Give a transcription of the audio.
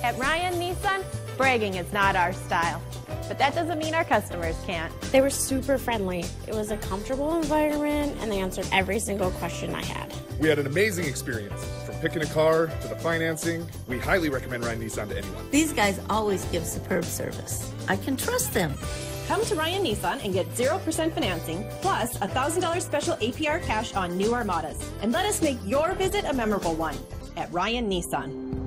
At Ryan Nissan, bragging is not our style. But that doesn't mean our customers can't. They were super friendly. It was a comfortable environment, and they answered every single question I had. We had an amazing experience. From picking a car to the financing, we highly recommend Ryan Nissan to anyone. These guys always give superb service. I can trust them. Come to Ryan Nissan and get 0% financing, plus a $1,000 special APR cash on new Armadas. And let us make your visit a memorable one at Ryan Nissan.